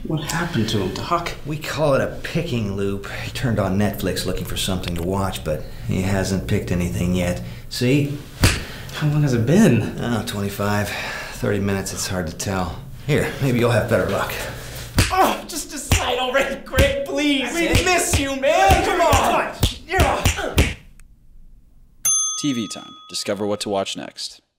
What happened to him, Doc? We call it a picking loop. He turned on Netflix looking for something to watch, but he hasn't picked anything yet. See? How long has it been? Oh, 25, 30 minutes, it's hard to tell. Here, maybe you'll have better luck. Oh, just decide already, Greg, please. We miss you, man. Come on. TV time. Discover what to watch next.